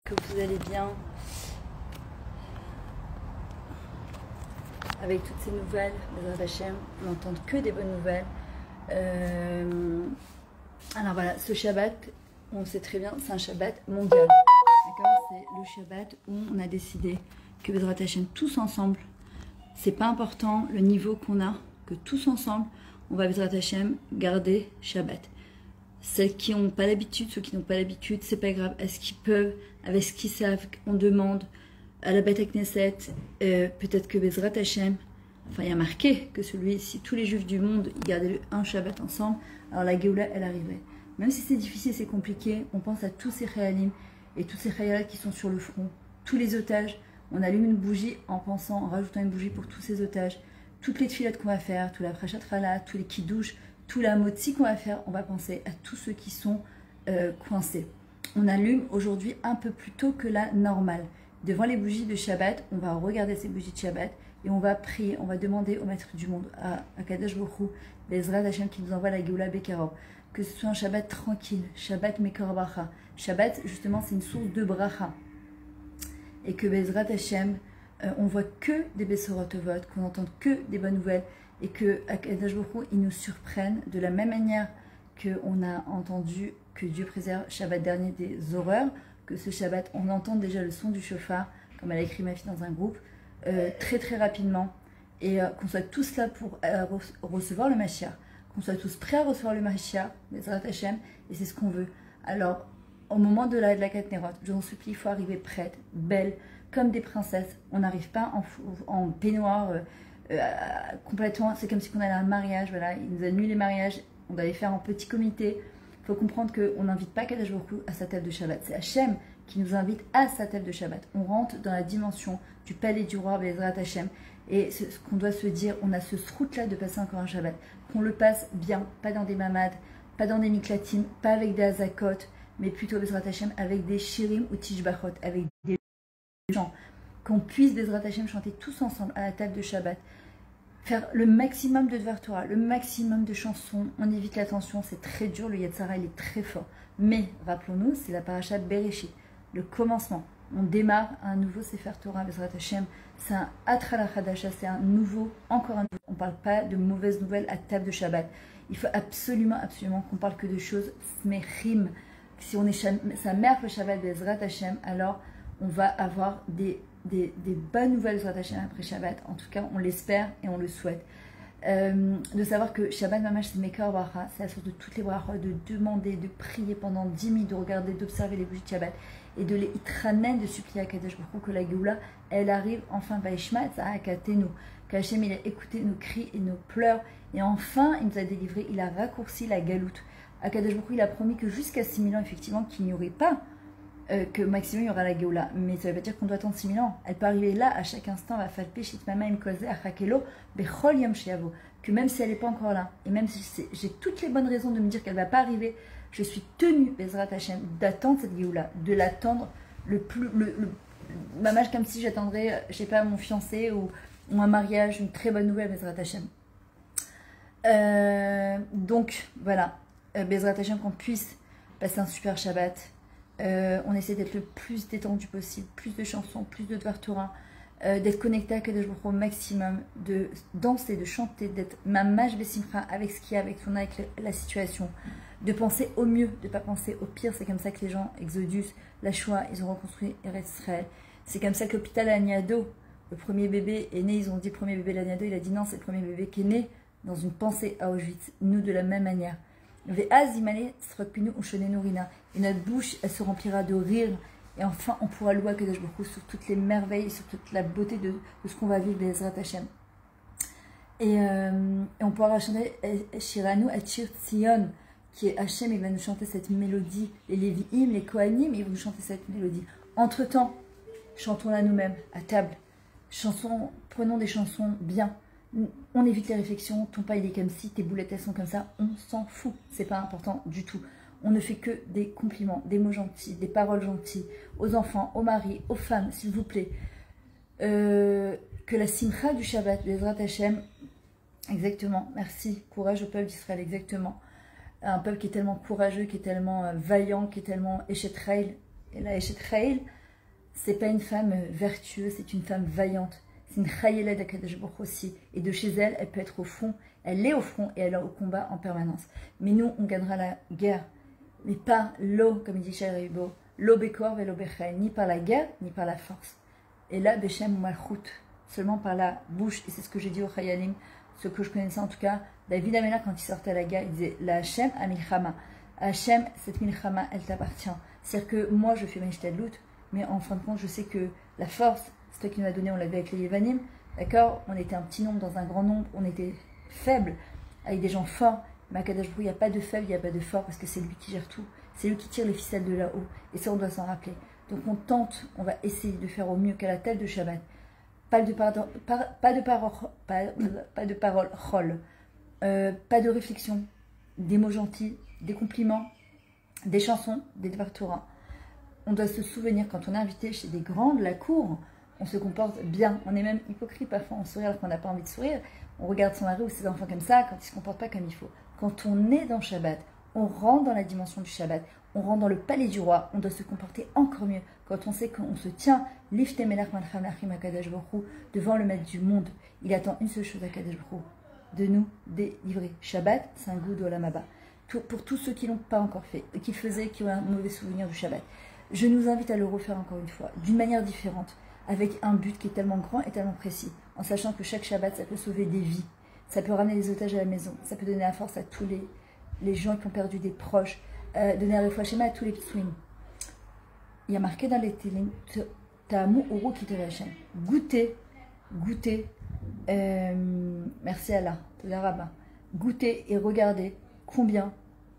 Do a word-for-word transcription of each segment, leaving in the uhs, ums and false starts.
que vous allez bien avec toutes ces nouvelles. Bezrat Hashem, on n'entend que des bonnes nouvelles. Euh, alors voilà, ce Shabbat, on sait très bien, c'est un Shabbat mondial. D'accord, c'est le Shabbat où on a décidé que Bezrat Hashem, tous ensemble, c'est pas important le niveau qu'on a, que tous ensemble, on va Bezrat Hashem garder Shabbat. Celles qui n'ont pas l'habitude, ceux qui n'ont pas l'habitude, c'est pas grave. Est-ce qu'ils peuvent, avec ce qu'ils savent, on demande à la Beth Knesset, euh, peut-être que Bezrat Hashem, enfin il y a marqué que celui, si tous les juifs du monde ils gardaient un Shabbat ensemble, alors la Géoula elle arriverait. Même si c'est difficile, c'est compliqué, on pense à tous ces Khayalim et tous ces Khayalat qui sont sur le front, tous les otages. On allume une bougie en pensant, en rajoutant une bougie pour tous ces otages, toutes les tfilotes qu'on va faire, tout la Prachat Chala, tous les kidouches, tout la motzi qu'on va faire, on va penser à tous ceux qui sont euh, coincés. On allume aujourd'hui un peu plus tôt que la normale. Devant les bougies de Shabbat, on va regarder ces bougies de Shabbat et on va prier, on va demander au Maître du Monde, à, à Kadosh Baruch Hu, Bezrat Hashem qui nous envoie la Géoula Bekarov, que ce soit un Shabbat tranquille, Shabbat Mekor Bracha. Shabbat, justement, c'est une source de Bracha. Et que Bezrat Hashem, euh, on voit que des Bessorot Tovot, qu'on n'entende que des bonnes nouvelles, et que Kadosh Baruch Hu, il nous surprenne de la même manière qu'on a entendu que Dieu préserve Shabbat dernier des horreurs, que ce Shabbat, on entend déjà le son du chauffard, comme elle a écrit ma fille dans un groupe, euh, très très rapidement, et euh, qu'on soit tous là pour euh, recevoir le Mashiach, qu'on soit tous prêts à recevoir le Mashiach, Bezrat Hashem, et c'est ce qu'on veut. Alors, au moment de la, de la Kat Nerot, je vous en supplie, il faut arriver prête, belle, comme des princesses. On n'arrive pas en, en peignoir, euh, euh, complètement, c'est comme si on allait à un mariage, voilà, il nous annule les mariages, on doit les faire en petit comité. Il faut comprendre qu'on n'invite pas Kadosh Baruch Hu à sa table de Shabbat, c'est Hachem qui nous invite à sa table de Shabbat. On rentre dans la dimension du palais du roi Bezrat Hashem, et ce, ce qu'on doit se dire, on a ce srout là de passer encore un Shabbat, qu'on le passe bien, pas dans des mamades, pas dans des miklatim, pas avec des azakot, mais plutôt Bezrat Hashem avec des shirim ou tishbachot, avec des chants, qu'on puisse Bezrat Hashem chanter tous ensemble à la table de Shabbat, faire le maximum de Dvar Torah, le maximum de chansons, on évite la tension, c'est très dur, le Yetzara il est très fort, mais rappelons-nous, c'est la paracha Bereshit, le commencement, on démarre un nouveau Sefer Torah, Bezrat Hashem, c'est un Atrala Chadasha, c'est un nouveau, encore un nouveau, on ne parle pas de mauvaises nouvelles à table de Shabbat, il faut absolument, absolument qu'on parle que de choses smechim. Si on est sa mère le Shabbat Bezrat Hashem, alors on va avoir des, des, des bonnes nouvelles Bezrat Hashem après Shabbat. En tout cas, on l'espère et on le souhaite. Euh, de savoir que Shabbat Mamash, c'est Mekor Bracha, c'est la source de toutes les brachas, de demander, de prier pendant dix minutes, de regarder, d'observer les bougies de Shabbat et de les itranen, de supplier à Kadosh Baruch Hu que la Géoula, elle arrive enfin, Vaishma Tzahakatenu, qu'Hachem il a écouté nos cris et nos pleurs et enfin il nous a délivré, il a raccourci la galoute. Akadosh Baruch Hu, il a promis que jusqu'à six mille ans, effectivement, qu'il n'y aurait pas, euh, que maximum il y aura la Géoula. Mais ça ne veut pas dire qu'on doit attendre six mille ans. Elle peut arriver là, à chaque instant, va faire péchit mama im koze achakelo bechol yom sheavo. Que même si elle n'est pas encore là, et même si j'ai toutes les bonnes raisons de me dire qu'elle ne va pas arriver, je suis tenue, Bezrat Hashem, d'attendre cette Géoula, de l'attendre le plus. Le, le, mamage comme si j'attendrais, je sais pas, mon fiancé ou, ou un mariage, une très bonne nouvelle, Bezrat Hashem. Euh, donc, voilà. Euh, Bezrat Hashem, qu'on puisse passer un super Shabbat. Euh, on essaie d'être le plus détendu possible, plus de chansons, plus de Dvar Torah, euh, d'être connecté à Kadosh Baruch Hu au maximum, de danser, de chanter, d'être mamash besimcha avec ce qu'il y a, avec son avec la situation, de penser au mieux, de ne pas penser au pire. C'est comme ça que les gens, Exodus, la Shoah, ils ont reconstruit Eretz Israël. C'est comme ça que l'hôpital Laniado, le premier bébé est né, ils ont dit premier bébé Laniado, il a dit non, c'est le premier bébé qui est né dans une pensée à Auschwitz. Nous, de la même manière. Et notre bouche, elle se remplira de rire. Et enfin, on pourra louer Kadosh Baruch Hu sur toutes les merveilles, sur toute la beauté de, de ce qu'on va vivre, Bezrat Hashem. Et, euh, et on pourra chanter Shiranu Achir Tzion, qui est Hashem, il va nous chanter cette mélodie. Les Lévi'im, les Kohanim, ils vont nous chanter cette mélodie. Entre-temps, chantons-la nous-mêmes, à table. Chansons, prenons des chansons bien. On évite les réflexions, ton pas il est comme ci, tes boulettes elles sont comme ça, on s'en fout, c'est pas important du tout. On ne fait que des compliments, des mots gentils, des paroles gentilles aux enfants, aux maris, aux femmes, s'il vous plaît. Euh, que la simcha du Shabbat, Bezrat Hashem, exactement, merci, courage au peuple d'Israël, exactement. Un peuple qui est tellement courageux, qui est tellement vaillant, qui est tellement Eshet Raïl, et la Eshet Raïl, c'est pas une femme vertueuse, c'est une femme vaillante. C'est une Chayela d'Akadosh Baruch Hu aussi. Et de chez elle, elle peut être au front. Elle est au front et elle est au combat en permanence. Mais nous, on gagnera la guerre. Mais pas l'eau, comme il dit Chéribo, l'eau bekor ve l'eau bechai, ni par la guerre, ni par la force. Et là, Beshem ou Malchut, seulement par la bouche. Et c'est ce que j'ai dit au Chayalim, ce que je connaissais en tout cas. David Améla, quand il sortait à la guerre, il disait la Hachem a milchama. Hachem, cette milchama, elle t'appartient. C'est-à-dire que moi, je fais mes shtadlout, mais en fin de compte, je sais que la force, c'est toi qui nous l'as donné, on l'avait avec les Yevanim, d'accord? On était un petit nombre dans un grand nombre, on était faibles, avec des gens forts. Mais à Kadosh Baruch Hu, il n'y a pas de faible, il n'y a pas de fort, parce que c'est lui qui gère tout. C'est lui qui tire les ficelles de là-haut. Et ça, on doit s'en rappeler. Donc on tente, on va essayer de faire au mieux qu'à la tête de Shabbat. Pas de, pardon, pas, pas de parole, pas, pas de parole, chol, euh, pas de réflexion, des mots gentils, des compliments, des chansons, des Torah. On doit se souvenir, quand on est invité chez des grands de la cour, on se comporte bien. On est même hypocrite, parfois on sourit alors qu'on n'a pas envie de sourire. On regarde son mari ou ses enfants comme ça, quand ils ne se comportent pas comme il faut. Quand on est dans Shabbat, on rentre dans la dimension du Shabbat, on rentre dans le palais du roi, on doit se comporter encore mieux. Quand on sait qu'on se tient, Lifte Melach Malcham Lachim Akadosh Baruch Hu, devant le maître du monde, il attend une seule chose à Kadosh Baruch Hu, de nous délivrer. Shabbat, c'est un goût d'Olam Haba. Pour tous ceux qui ne l'ont pas encore fait, qui le faisaient, qui ont un mauvais souvenir du Shabbat, je nous invite à le refaire encore une fois, d'une manière différente, avec un but qui est tellement grand et tellement précis, en sachant que chaque Shabbat, ça peut sauver des vies, ça peut ramener les otages à la maison, ça peut donner la force à tous les, les gens qui ont perdu des proches, euh, donner un réfouachéma à tous les ptsouim. Il y a marqué dans les télim, Ta'amu Uru Kitov Hashem. Goûtez, goûtez, euh, merci Allah, Toda Rabba. Goûtez et regardez combien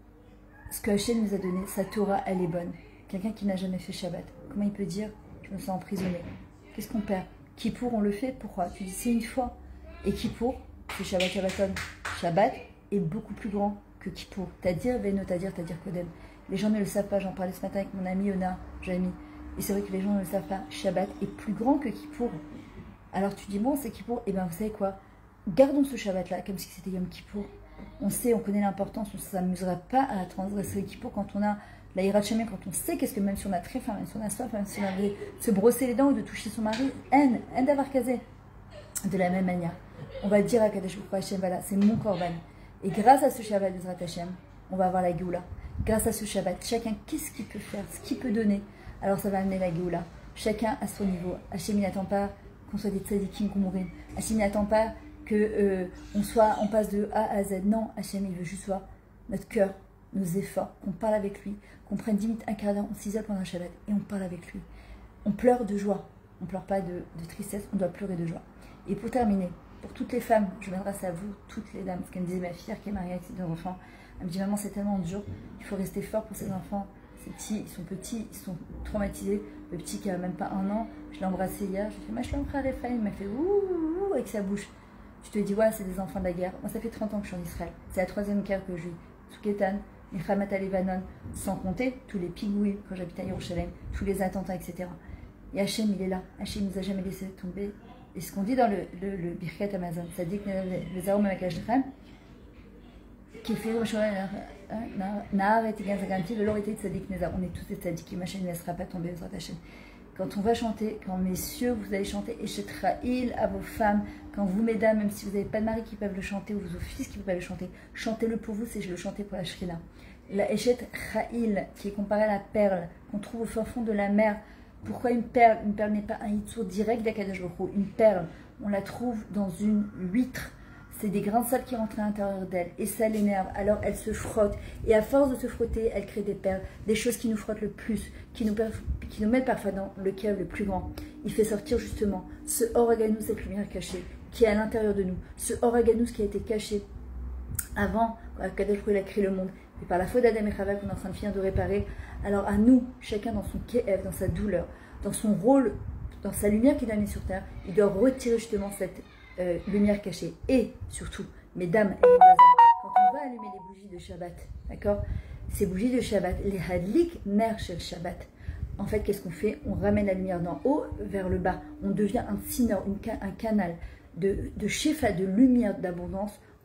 ce que Hashem nous a donné, sa Torah, elle est bonne. Quelqu'un qui n'a jamais fait Shabbat, comment il peut dire je me sens emprisonné? Qu'est-ce qu'on perd? Kippour, on le fait, pourquoi? Tu dis c'est une fois. Et Kippour, c'est Shabbat Shabbaton. Shabbat est beaucoup plus grand que Kippour. T'as-dire, Veno, t'as-dire, t'as-dire Kodem. Les gens ne le savent pas, j'en parlais ce matin avec mon ami Ona, Jamie. Et c'est vrai que les gens ne le savent pas. Shabbat est plus grand que Kippour. Alors tu dis, bon, c'est Kippour. Et bien vous savez quoi? Gardons ce Shabbat-là, comme si c'était Yom Kippour. On sait, on connaît l'importance, on ne s'amusera pas à transgresser Kippour quand on a la Hirat Shamayim, quand on sait qu'est-ce que même si on a très faim, même si on a soif, même si on a envie de se brosser les dents ou de toucher son mari, haine, haine d'avoir casé. De la même manière, on va dire à Kadosh Baruch Hu Hashem, voilà, c'est mon korban. Et grâce à ce Shabbat de Zrat Hashem, on va avoir la Géoula. Grâce à ce Shabbat, chacun, qu'est-ce qu'il peut faire, ce qu'il peut donner, alors ça va amener la Géoula. Chacun à son niveau. Hashem, il n'attend pas qu'on soit des tzadikim, qu'on mourit. Hashem, il n'attend pas qu'on euh, soit, on passe de A à Z. Non, Hashem, il veut juste voir notre cœur, nos efforts, qu'on parle avec lui, qu'on prenne dix minutes, un quart d'heure, on s'isole pendant un Shabbat et on parle avec lui. On pleure de joie, on ne pleure pas de, de tristesse, on doit pleurer de joie. Et pour terminer, pour toutes les femmes, je m'adresse à vous, toutes les dames, ce qu'elle me disait ma fille qui est mariée avec ses deux enfants, elle me dit maman c'est tellement dur, il faut rester fort pour ces enfants, ces petits, ils sont petits, ils sont traumatisés, le petit qui a même pas un an, je l'ai embrassé hier, je lui ai fait ma chlom frère Raphaël, il m'a fait ouh, ouh avec sa bouche. Je te dis ouais c'est des enfants de la guerre, moi ça fait trente ans que je suis en Israël, c'est la troisième guerre que je vis, Souketan, Milchamat al-Lebanon, sans compter tous les pigouis quand j'habitais à Yerushalayim, tous les attentats, et cetera. Et Hachem il est là, Hachem nous a jamais laissé tomber. Et ce qu'on dit dans le, le, le Birkat Amazon, ça dit que les arômes avec Hachem, qui fait Nahar et Tigan Zaganti, le l'autorité de Tzadik Nezar, on est tous des tzadikim, Hachem ne laissera pas tomber les Hachem. Quand on va chanter, quand messieurs vous allez chanter Eshet Ra'il à vos femmes, quand vous mesdames, même si vous n'avez pas de mari qui peuvent le chanter ou vos fils qui peuvent le chanter, chantez-le pour vous, c'est je le chantais pour la Shrina. La Eshet Ra'il, qui est comparée à la perle qu'on trouve au fin fond de la mer. Pourquoi une perle? Une perle n'est pas un yitzour direct d'Akadosh Baruch Hu. Une perle, on la trouve dans une huître. C'est des grains de sable qui rentrent à l'intérieur d'elle. Et ça l'énerve. Alors elle se frotte. Et à force de se frotter, elle crée des perles. Des choses qui nous frottent le plus. Qui nous, qui nous mettent parfois dans le cave le plus grand. Il fait sortir justement ce Oraganus, cette lumière cachée, qui est à l'intérieur de nous. Ce Oraganus qui a été caché avant qu'Akadosh Baruch Hu a créé le monde. Et par la faute d'Adam et Chava qu'on est en train de finir de réparer, alors à nous, chacun dans son kéev, dans sa douleur, dans son rôle, dans sa lumière qu'il a mise sur terre, il doit retirer justement cette euh, lumière cachée. Et surtout, mesdames et mesdemoiselles, quand on va allumer les bougies de Shabbat, d'accord, ces bougies de Shabbat, les hadlik ner shel Shabbat, en fait, qu'est-ce qu'on fait? On ramène la lumière d'en haut vers le bas. On devient un sinor, une, un canal de, de shefa, de lumière, d'abondance,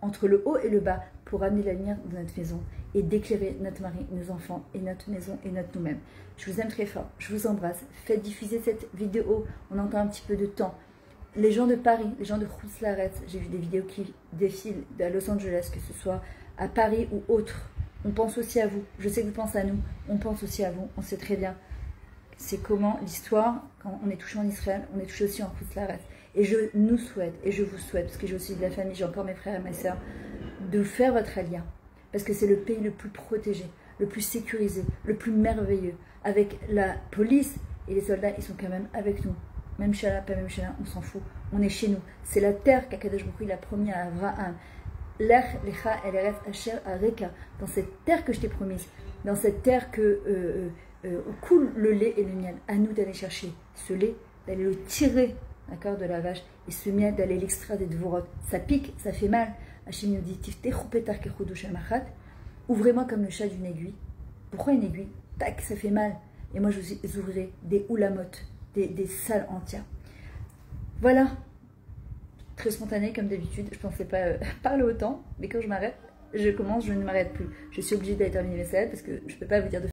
entre le haut et le bas pour amener la lumière dans notre maison et d'éclairer notre mari, nos enfants et notre maison et notre nous-mêmes. Je vous aime très fort, je vous embrasse. Faites diffuser cette vidéo, on entend un petit peu de temps. Les gens de Paris, les gens de Khoutslaret, j'ai vu des vidéos qui défilent à Los Angeles, que ce soit à Paris ou autre. On pense aussi à vous. Je sais que vous pensez à nous. On pense aussi à vous. On sait très bien. C'est comment l'histoire, quand on est touché en Israël, on est touché aussi en Khoutslaret. Et je nous souhaite, et je vous souhaite, parce que j'ai aussi de la famille, j'ai encore mes frères et mes sœurs, de faire votre aliyah. Parce que c'est le pays le plus protégé, le plus sécurisé, le plus merveilleux. Avec la police et les soldats, ils sont quand même avec nous. Même Shala, pas même Shala, on s'en fout. On est chez nous. C'est la terre qu'Akadosh Baruch Hu il a promis à Abraham. Lech lecha el eretz asher areka. Dans cette terre que je t'ai promise, dans cette terre que euh, euh, où coule le lait et le miel, à nous d'aller chercher ce lait, d'aller le tirer, d'accord, de la vache, et ce miel d'aller l'extraire des dvorot. Ça pique, ça fait mal. Hachem nous dit Tiftechu petar kechudu shemachat. Ouvrez-moi comme le chat d'une aiguille. Pourquoi une aiguille? Tac, ça fait mal. Et moi je vous ouvrirai des oulamot, des, des salles entières. Voilà. Très spontané comme d'habitude, je pensais pas euh, parler autant, mais quand je m'arrête, je commence, je ne m'arrête plus. Je suis obligée d'aller terminer mes salades parce que je peux pas vous dire de